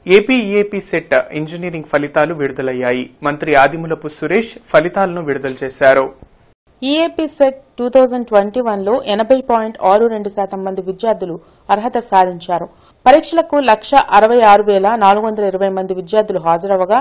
AP EAP set engineering ఫలితాలు విడుదలయ్యాయి. మంత్రి ఆదిమూలపు సురేష్ ఫలితాలను విడుదల చేశారు. ఈఏపీ సెట్ 2021లో 80.62% మంది విద్యార్థులు అర్హత సాధించారు. పరీక్షలకు 166,420 మంది విద్యార్థులు హాజరవగా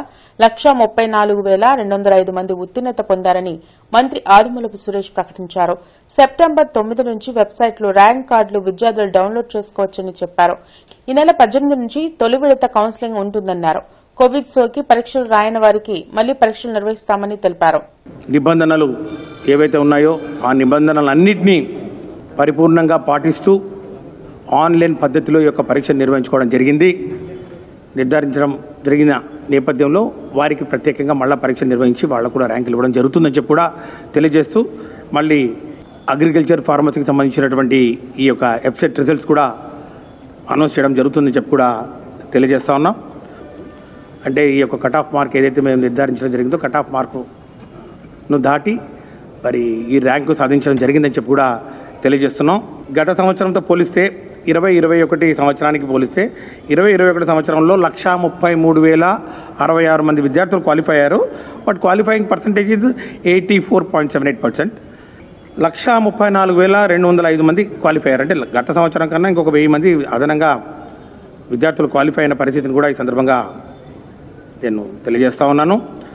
134,205 మంది ఉత్తీర్ణత పొందారని మంత్రి ఆదిమూలపు సురేష్ ప్రకటించారు. సెప్టెంబర్ 9 నుంచి వెబ్సైట్లో ర్యాంక్ కార్డులు విద్యార్థులు డౌన్లోడ్ చేసుకోవచ్చని చెప్పారు. ఈ నెల 18 నుంచి తొలి విడత కౌన్సిలింగ్ ఉంటుందన్నారు. కోవిడ్ సోకి పరీక్షలు రాయని వారికి మళ్లీ పరీక్షలు నిర్వహిస్తామని తెలిపారు. నిబంధనలు ఏవైతే ఉన్నాయో ఆ నిబంధనలన్నింటినీ పరిపూర్ణంగా పాటిస్తూ ఆన్లైన్ పద్ధతిలో యొక్క పరీక్ష నిర్వహించుకోవడం నిర్ధారించడం జరిగిన నేపథ్యంలో వారికి ప్రత్యేకంగా మళ్ళా పరీక్ష నిర్వహించి వాళ్ళకు కూడా ర్యాంకులు ఇవ్వడం జరుగుతుందని చెప్పి కూడా తెలియజేస్తూ మళ్ళీ అగ్రికల్చర్ ఫార్మసీకి సంబంధించినటువంటి ఈ యొక్క వెబ్సైట్ రిజల్ట్స్ కూడా అనౌన్స్ చేయడం జరుగుతుందని చెప్పి కూడా తెలియజేస్తా ఉన్నాం. అంటే ఈ యొక్క కట్ ఆఫ్ మార్క్ ఏదైతే మేము నిర్ధారించడం జరిగిందో కట్ ఆఫ్ మార్కును దాటి మరి ఈ ర్యాంకు సాధించడం జరిగిందని చెప్పి కూడా తెలియజేస్తున్నాం. గత సంవత్సరంతో పోలిస్తే 2021 సంవత్సరానికి పోలిస్తే 2021 సంవత్సరంలో 133,066 మంది విద్యార్థులు క్వాలిఫై అయ్యారు. But qualifying percentage is 84.78%. 134,205 మంది క్వాలిఫై అయ్యారు. అంటే గత సంవత్సరం కన్నా ఇంకొక 1000 మంది అదనంగా విద్యార్థులు క్వాలిఫై అయిన పరిస్థితిని కూడా ఈ సందర్భంగా నేను తెలియజేస్తా ఉన్నాను.